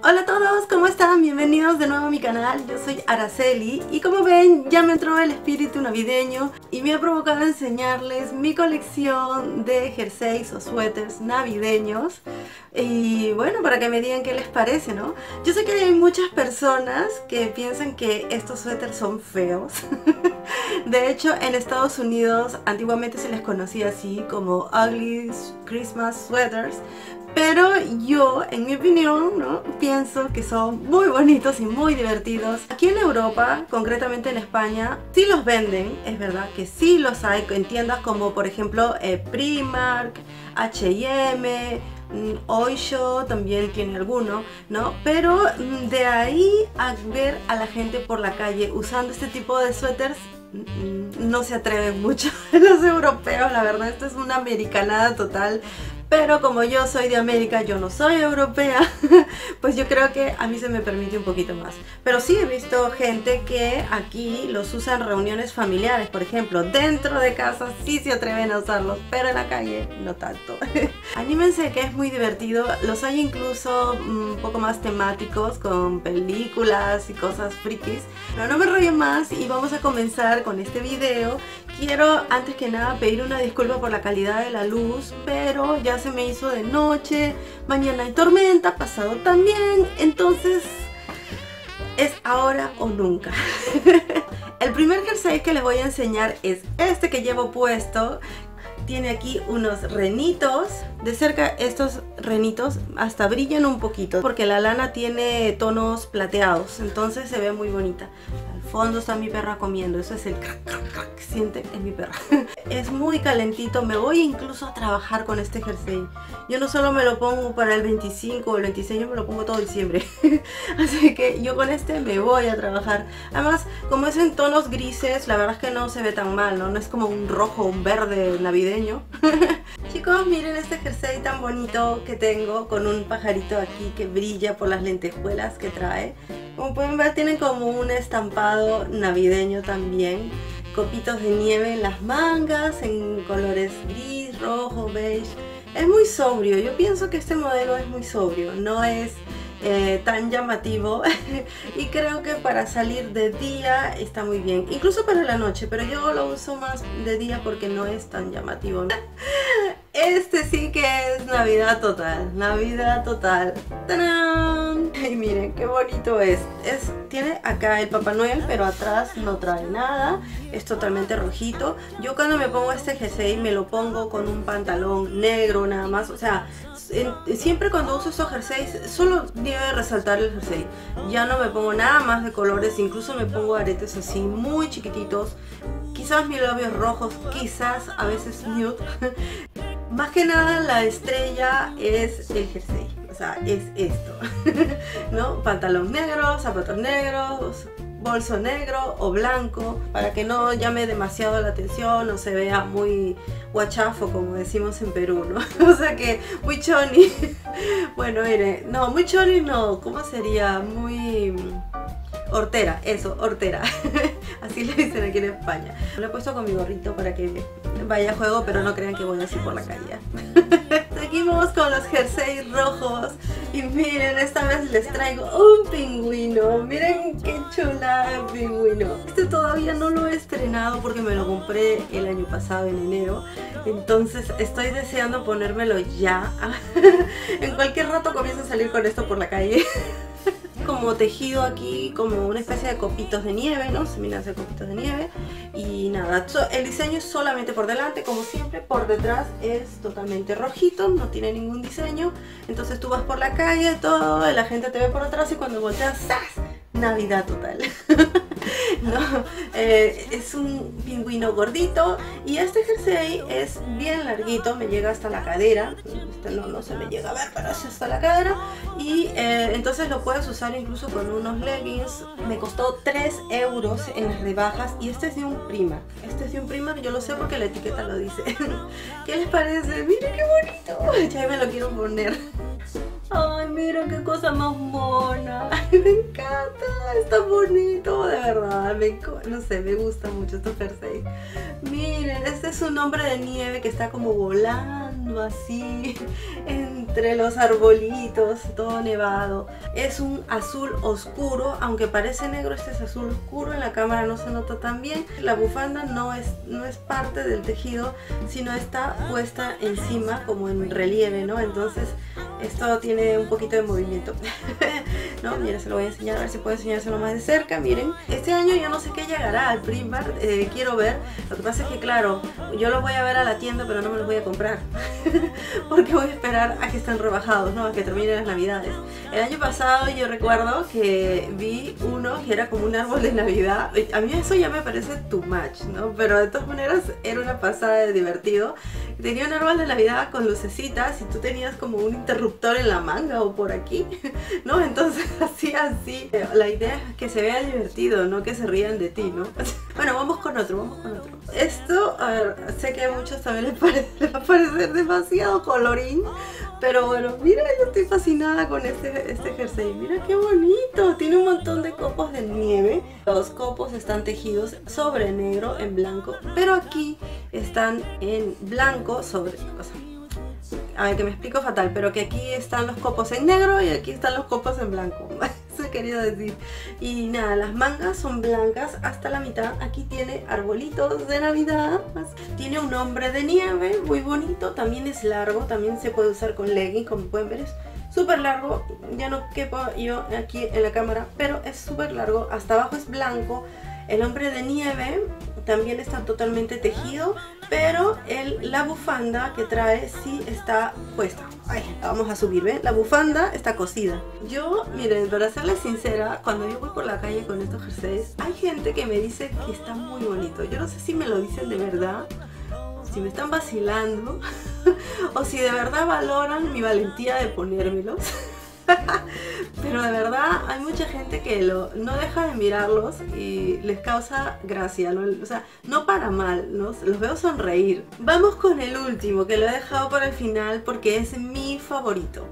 Hola a todos, ¿cómo están? Bienvenidos de nuevo a mi canal. Yo soy Araceli y como ven ya me entró el espíritu navideño y me ha provocado enseñarles mi colección de jerseys o suéteres navideños. Y bueno, para que me digan qué les parece, ¿no? Yo sé que hay muchas personas que piensan que estos suéteres son feos. De hecho, en Estados Unidos antiguamente se les conocía así como Ugly Christmas Sweaters. Pero yo, en mi opinión, ¿no?, pienso que son muy bonitos y muy divertidos. Aquí en Europa, concretamente en España, sí los venden, es verdad que sí los hay en tiendas como por ejemplo Primark, H&M, Oysho también tiene alguno, ¿no? Pero de ahí a ver a la gente por la calle usando este tipo de suéteres, no se atreven mucho los europeos, la verdad. Esto es una americanada total. Pero como yo soy de América, yo no soy europea, pues yo creo que a mí se me permite un poquito más. Pero sí he visto gente que aquí los usa en reuniones familiares, por ejemplo. Dentro de casa sí se atreven a usarlos, pero en la calle no tanto. Anímense, que es muy divertido. Los hay incluso un poco más temáticos, con películas y cosas frikis. Pero no me enrollo más y vamos a comenzar con este video. Quiero antes que nada pedir una disculpa por la calidad de la luz, pero ya se me hizo de noche, mañana hay tormenta, pasado también, entonces es ahora o nunca. El primer jersey que les voy a enseñar es este que llevo puesto. Tiene aquí unos renitos. De cerca estos renitos hasta brillan un poquito porque la lana tiene tonos plateados, entonces se ve muy bonita. Al fondo está mi perra comiendo, eso es el crack, crack, crack que siente en mi perra. Es muy calentito, me voy incluso a trabajar con este jersey. Yo no solo me lo pongo para el 25 o el 26, yo me lo pongo todo diciembre. Así que yo con este me voy a trabajar. Además, como es en tonos grises, la verdad es que no se ve tan mal, ¿no? No es como un rojo o un verde navideño. Chicos, miren este jersey tan bonito que tengo, con un pajarito aquí que brilla por las lentejuelas que trae. Como pueden ver, tienen como un estampado navideño también. Copitos de nieve en las mangas, en colores gris, rojo, beige. Es muy sobrio, yo pienso que este modelo es muy sobrio, no es tan llamativo y creo que para salir de día está muy bien, incluso para la noche, pero yo lo uso más de día porque no es tan llamativo, ¿no? Este sí que es Navidad total, Navidad total. ¡Tarán! Y miren qué bonito es. Tiene acá el Papá Noel, pero atrás no trae nada. Es totalmente rojito. Yo cuando me pongo este jersey me lo pongo con un pantalón negro nada más. O sea, siempre cuando uso estos jerseys solo debe resaltar el jersey. Ya no me pongo nada más de colores, incluso me pongo aretes así muy chiquititos. Quizás mis labios rojos, quizás a veces nude. Más que nada la estrella es el jersey, o sea, es esto, ¿no? Pantalón negro, zapatos negros, bolso negro o blanco, para que no llame demasiado la atención o se vea muy guachafo, como decimos en Perú, ¿no? O sea que muy choni. Bueno, mire, no, muy choni no, ¿cómo sería? Muy hortera, eso, hortera. Así le dicen aquí en España. Lo he puesto con mi gorrito para que vaya a juego, pero no crean que voy así por la calle. Seguimos con los jerseys rojos. Y miren, esta vez les traigo un pingüino. Miren qué chula el pingüino. Este todavía no lo he estrenado porque me lo compré el año pasado en enero. Entonces estoy deseando ponérmelo ya. En cualquier rato comienzo a salir con esto por la calle. Como tejido aquí, como una especie de copitos de nieve, ¿no? Se miran hacer copitos de nieve. Y nada, el diseño es solamente por delante, como siempre. Por detrás es totalmente rojito, no tiene ningún diseño. Entonces tú vas por la calle, todo, la gente te ve por atrás y cuando volteas, ¡zas! Navidad total. No, es un pingüino gordito y este jersey es bien larguito, me llega hasta la cadera. Este no se me llega a ver, pero es hasta la cadera. Y entonces lo puedes usar incluso con unos leggings. Me costó 3 euros en las rebajas y este es de un Primark. Este es de un Primark, yo lo sé porque la etiqueta lo dice. ¿Qué les parece? Miren qué bonito. Ya me lo quiero poner. Ay, miren qué cosa más mona. Ay, me encanta, está bonito, de verdad. No sé, me gusta mucho estos jerseys. Miren, este es un hombre de nieve que está como volando paseando así entre los arbolitos, todo nevado. Es un azul oscuro, aunque parece negro, este es azul oscuro, en la cámara no se nota tan bien. La bufanda no es parte del tejido, sino está puesta encima como en relieve, ¿no? Entonces esto tiene un poquito de movimiento. No, mira, se lo voy a enseñar, a ver si puedo enseñárselo más de cerca. Miren, este año yo no sé qué llegará al Primark, quiero ver. Lo que pasa es que claro, yo los voy a ver a la tienda, pero no me los voy a comprar porque voy a esperar a que estén rebajados, ¿no? A que terminen las navidades. El año pasado yo recuerdo que vi uno que era como un árbol de Navidad. A mí eso ya me parece too much, ¿no? Pero de todas maneras era una pasada de divertido. Tenía un árbol de Navidad con lucecitas y tú tenías como un interruptor en la manga o por aquí, ¿no? Entonces así. La idea es que se vea divertido, no que se rían de ti, ¿no? Bueno, vamos con otro. Esto, a ver, sé que a muchos también les va a parecer demasiado colorín, pero bueno, mira, yo estoy fascinada con este jersey. Mira qué bonito, tiene un montón de copos de nieve. Los copos están tejidos sobre negro en blanco, pero aquí están en blanco sobre, o sea, a ver, que me explico fatal, pero que aquí están los copos en negro y aquí están los copos en blanco. Eso he querido decir. Y nada, las mangas son blancas hasta la mitad. Aquí tiene arbolitos de Navidad. Tiene un hombre de nieve muy bonito. También es largo, también se puede usar con leggings, como pueden ver. Es súper largo, ya no quepo yo aquí en la cámara, pero es súper largo. Hasta abajo es blanco. El hombre de nieve también está totalmente tejido, pero la bufanda que trae sí está puesta. Ay, la vamos a subir, ¿ven? La bufanda está cosida. Yo, miren, para serles sincera, cuando yo voy por la calle con estos jerseys, hay gente que me dice que está muy bonito. Yo no sé si me lo dicen de verdad, si me están vacilando, o si de verdad valoran mi valentía de ponérmelos. Pero de verdad hay mucha gente que no deja de mirarlos y les causa gracia, ¿no? O sea, no para mal, ¿no? Los veo sonreír. Vamos con el último, que lo he dejado para el final porque es mi favorito.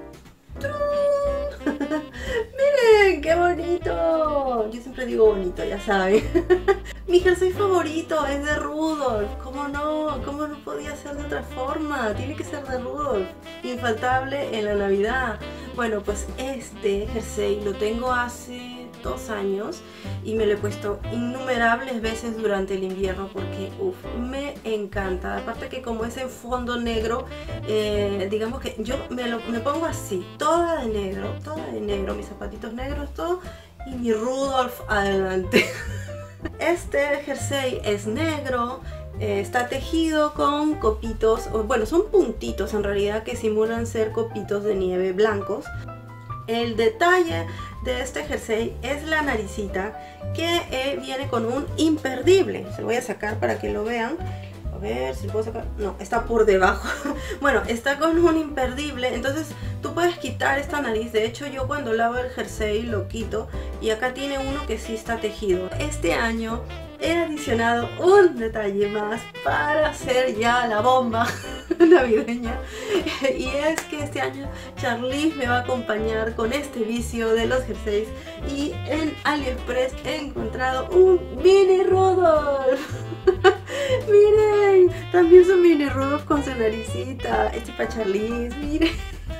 ¡Miren, qué bonito! Yo siempre digo bonito, ya saben. Mi jersey favorito es de Rudolph. ¿Cómo no? ¿Cómo no podía ser de otra forma? Tiene que ser de Rudolph. Infaltable en la Navidad. Bueno, pues este jersey lo tengo hace 2 años y me lo he puesto innumerables veces durante el invierno porque me encanta. Aparte que como es en fondo negro, digamos que yo me pongo así, toda de negro, mis zapatitos negros, todo, y mi Rudolph adelante. Este jersey es negro. Está tejido con copitos, bueno, son puntitos en realidad que simulan ser copitos de nieve blancos. El detalle de este jersey es la naricita, que viene con un imperdible. Se lo voy a sacar para que lo vean. A ver si puedo sacar. No, está por debajo. Bueno, está con un imperdible. Entonces tú puedes quitar esta nariz. De hecho, yo cuando lavo el jersey lo quito. Y acá tiene uno que sí está tejido. Este año he adicionado un detalle más para hacer ya la bomba navideña, y es que este año Charlize me va a acompañar con este vicio de los jerseys, y en AliExpress he encontrado un mini Rudolph. Miren, también son mini Rudolph con su naricita. Este para Charlize, miren.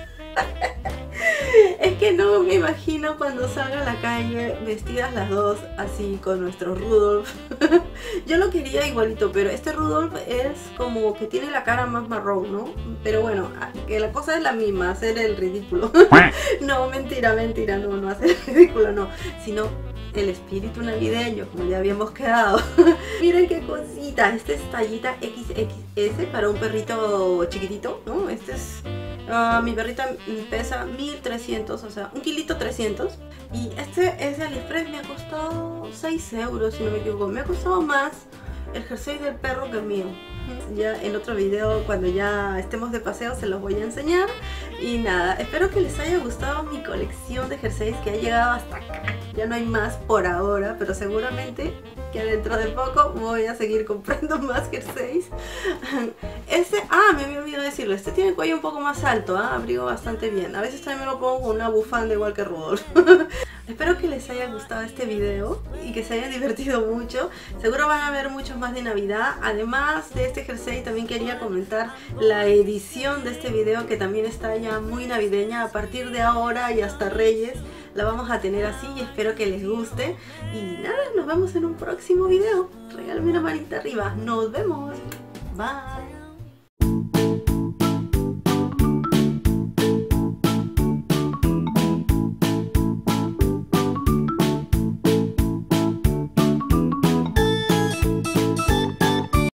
Es que no me imagino cuando salga a la calle vestidas las dos así con nuestro Rudolph. Yo lo quería igualito, pero este Rudolph es como que tiene la cara más marrón, ¿no? Pero bueno, que la cosa es la misma, hacer el ridículo. No, mentira, no hacer el ridículo, no, sino el espíritu navideño, como ya habíamos quedado. Miren qué cosita, este es tallita XXS para un perrito chiquitito, ¿no? Este es... mi perrita pesa 1300, o sea, 1,3 kg. Y este es de AliExpress, me ha costado 6 euros, si no me equivoco. Me ha costado más el jersey del perro que el mío. Ya en otro video, cuando ya estemos de paseo, se los voy a enseñar. Y nada, espero que les haya gustado mi colección de jerseys, que ha llegado hasta acá. Ya no hay más por ahora, pero seguramente que dentro de poco voy a seguir comprando más jerseys. Me había olvidado decirlo, este tiene el cuello un poco más alto, abrigo bastante bien. A veces también me lo pongo con una bufanda igual que Rudolph. Espero que les haya gustado este video y que se hayan divertido mucho. Seguro van a ver muchos más de Navidad. Además de este jersey, también quería comentar la edición de este video, que también está ya muy navideña. A partir de ahora y hasta Reyes la vamos a tener así y espero que les guste. Y nada, nos vemos en un próximo video. Regálame una manita arriba. Nos vemos. Bye.